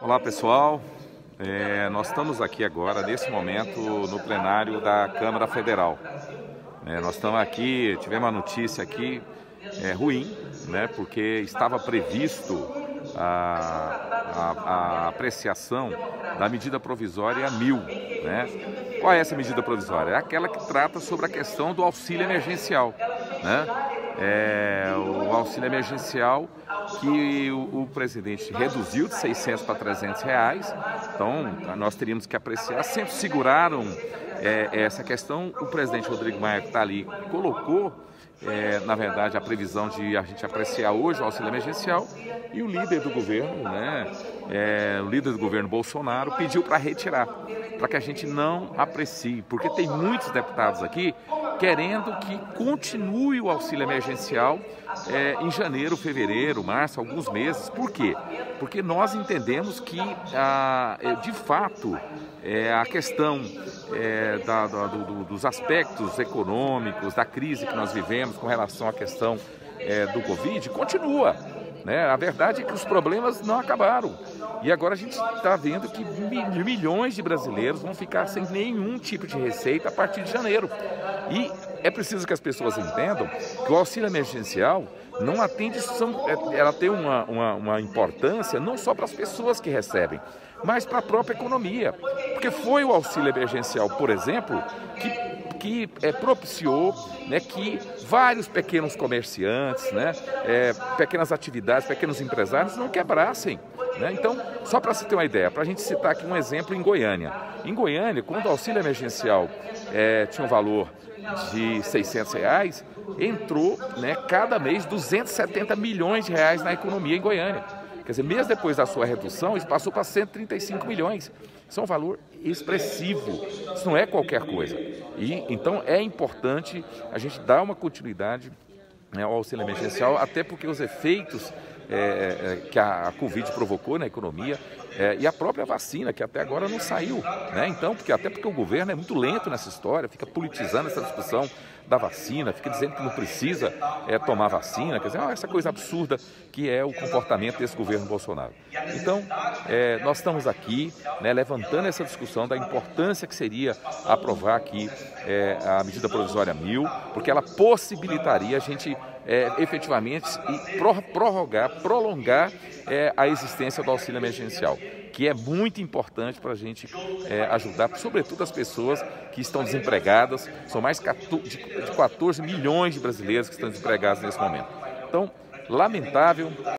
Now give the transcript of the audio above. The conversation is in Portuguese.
Olá pessoal, nós estamos aqui agora, nesse momento, no plenário da Câmara Federal. Nós estamos aqui, tivemos uma notícia aqui ruim, né, porque estava previsto a apreciação da medida provisória 1000. Né? Qual é essa medida provisória? É aquela que trata sobre a questão do auxílio emergencial. Né? O auxílio emergencial que o presidente reduziu de 600 para 300 reais, então nós teríamos que apreciar, sempre seguraram essa questão. O presidente Rodrigo Maia, que está ali, colocou, na verdade, a previsão de a gente apreciar hoje o auxílio emergencial, e o líder do governo, o líder do governo Bolsonaro, pediu para retirar, para que a gente não aprecie, porque tem muitos deputados aqui querendo que continue o auxílio emergencial em janeiro, fevereiro, março, alguns meses. Por quê? Porque nós entendemos que, de fato, a questão dos aspectos econômicos, da crise que nós vivemos com relação à questão do Covid, continua. A verdade é que os problemas não acabaram. E agora a gente está vendo que milhões de brasileiros vão ficar sem nenhum tipo de receita a partir de janeiro. E é preciso que as pessoas entendam que o auxílio emergencial não atende, ela tem uma importância não só para as pessoas que recebem, mas para a própria economia. Porque foi o auxílio emergencial, por exemplo, que propiciou que vários pequenos comerciantes, pequenas atividades, pequenos empresários não quebrassem. Então, só para se ter uma ideia, para a gente citar aqui um exemplo em Goiânia. Em Goiânia, quando o auxílio emergencial tinha um valor de 600 reais, entrou cada mês 270 milhões de reais na economia em Goiânia. Quer dizer, mesmo depois da sua redução, isso passou para 135 milhões. Isso é um valor expressivo, isso não é qualquer coisa. E então é importante a gente dar uma continuidade ao auxílio emergencial, até porque os efeitos que a Covid provocou na economia e a própria vacina, que até agora não saiu. Então, até porque o governo é muito lento nessa história, fica politizando essa discussão da vacina, fica dizendo que não precisa tomar vacina, quer dizer, essa coisa absurda que é o comportamento desse governo Bolsonaro. Então, nós estamos aqui levantando essa discussão da importância que seria aprovar aqui a medida provisória 1000, porque ela possibilitaria a gente efetivamente prolongar a existência do auxílio emergencial, que é muito importante para a gente ajudar, sobretudo as pessoas que estão desempregadas. São mais de 14 milhões de brasileiros que estão desempregados nesse momento. Então, lamentável.